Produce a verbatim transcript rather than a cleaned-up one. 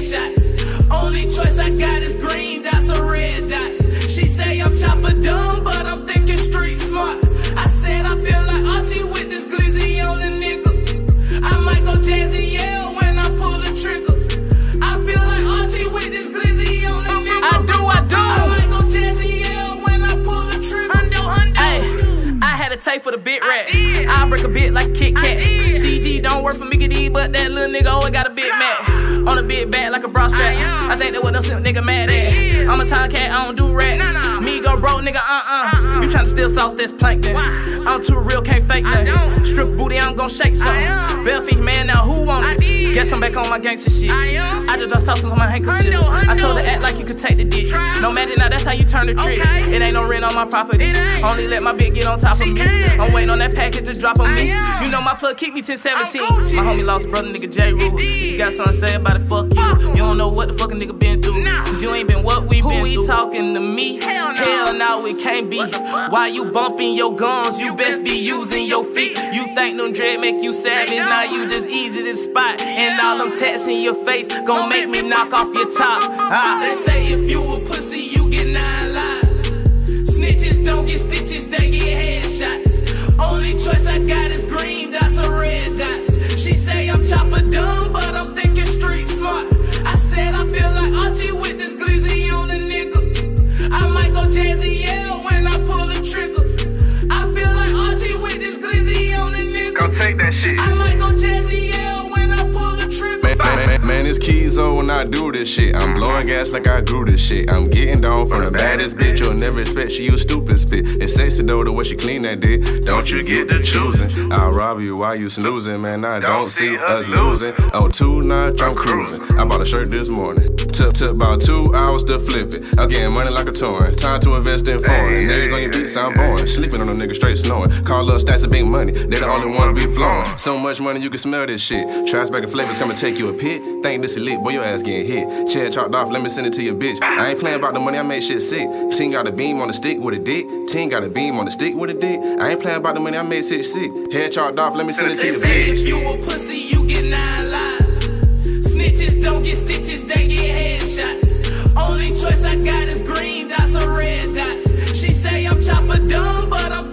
headshots. Only choice I got is green dots or red dots. She say I'm chopper dumb, but I'm thinking street smart. I said I feel like Archie with this glizzy on the nickel. I might go Jazzy Yell when I pull the trigger. I feel like Archie with this glizzy on the nickel. I do, I do. I might go Jazzy Yell when I pull the trigger. Hundo, hundo. Ay, I had a tape for the bit rat. I break a bit like a Kit Kat. C G don't work for Mickey D, but that little nigga always got a big Mac. On a big back like a bra strap. I think that what them simp nigga mad at. I'm a time cat, I don't do rats. Me go broke, nigga, uh-uh. You tryna steal sauce, that's plankton. I'm too real, can't fake nothing. Strip booty, I'm gon' shake some. Belfie, man, now who want it? Guess I'm back on my gangster shit. I just draw sauce on my handkerchief. I told her act like you could take the dick. No magic, now that's how you turn the trick. It ain't no rent on my property. Only let my bitch get on top of me. I'm waiting on that package to drop on me. You know my plug keep me ten seventeen. My homie lost a brother, nigga J. Rule. If you got something to say about it, fuck you. You don't know what the fuck a nigga been through. Cause you ain't been what we been through. Who we talking to me? Hell no, Hell no it can't be. Why you bumping your guns? You best be using your feet. You think them dread make you savage? Now you just easy to spot. And all them tats in your face gon' make me knock off your top. Ah. They say if you a pussy, you get nine lives. Snitches don't get stitches, they get headshots. Only choice I got is green dots or red dots. She say I'm chopper dumb, but I'm thinking street smart. I said I feel like Archie with this glizzy on the nickel. I might go Jazzy Yell when I pull the trigger. I feel like Archie with this glizzy on the nickel. Go take that shit. I might go Jazzy Yell when I pull the trigger. Man, man, man, man, it's Keezo when I do this shit. I'm blowing gas like I grew this shit. I'm getting down from the baddest bitch. You'll never expect she use stupid spit. It's sexy though the way she clean that dick. Don't you get the choosing? I'll rob you while you snoozing, man. I don't see us losing. On two notch, I'm cruising. I bought a shirt this morning. Took, took about two hours to flip it. I'm getting money like a torrent. Time to invest in foreign. Niggas on your beats, I'm born. Sleeping on a nigga straight snoring. Call up stacks of big money. They the only ones be flowing. So much money you can smell this shit. Trash bag of flavors come to take you a pit. Think this elite, boy, your ass getting hit. Chair chalked off, let me send it to your bitch. I ain't playing about the money, I make shit sick. Team got a beam on the stick with a dick. Team got a beam on the stick with a dick. I ain't playing about the money, I made shit sick. Head chalked off, let me send it to your bitch. If you a pussy, you get nine lives. Snitches don't get stitches, they get headshots. Only choice I got is green dots or red dots. She say I'm chopper dumb, but I'm